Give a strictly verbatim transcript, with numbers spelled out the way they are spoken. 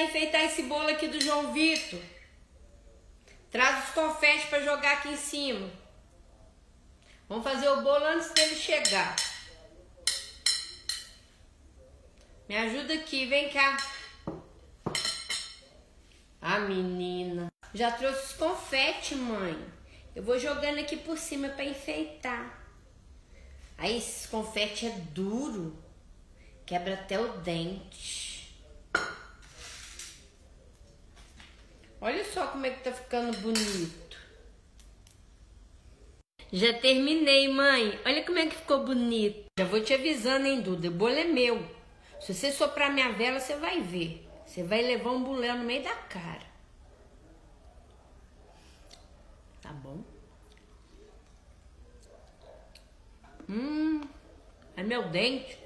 a enfeitar esse bolo aqui do João Vitor. Traz os confetes para jogar aqui em cima. Vamos fazer o bolo antes dele chegar. Me ajuda aqui, vem cá. Ah, menina. Já trouxe os confetes, mãe. Eu vou jogando aqui por cima para enfeitar. Aí esse confete é duro. Quebra até o dente. Olha só como é que tá ficando bonito. Já terminei, mãe. Olha como é que ficou bonito. Já vou te avisando, hein, Duda. O bolo é meu. Se você soprar minha vela, você vai ver. Você vai levar um bulé no meio da cara. Tá bom? Hum, é meu dente.